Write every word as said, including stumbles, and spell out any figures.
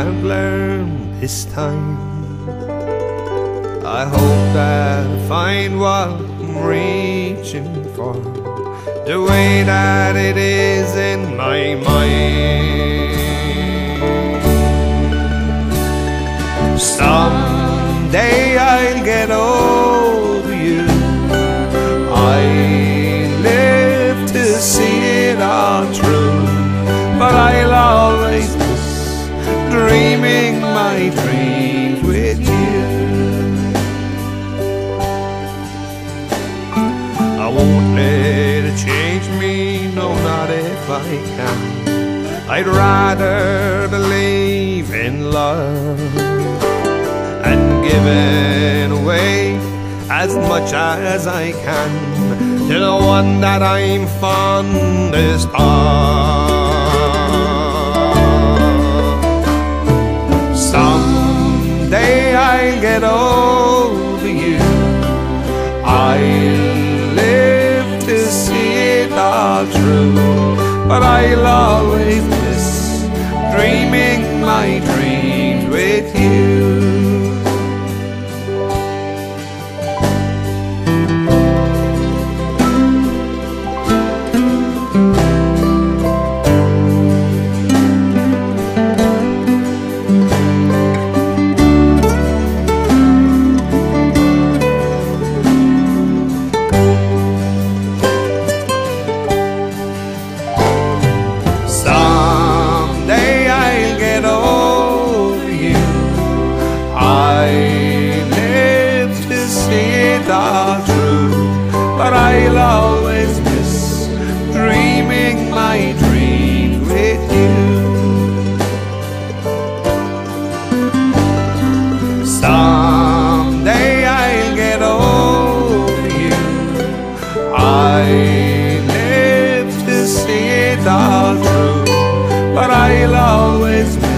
I've learned this time. I hope that I find what I'm reaching for, the way that it is in my mind. Someday I'll get over you. I live to see it all through, but I'll always miss dreaming my dreams with you. I won't let it change me, no, not if I can. I'd rather believe in love and giving away as much as I can to the one that I'm fondest of. Someday I'll get over you. I'll live to see it all through, but I'll always miss dreaming my dreams with you. All true, but I'll always miss dreaming my dreams with you. Someday I'll get over you. I live to see it all true, but I'll always miss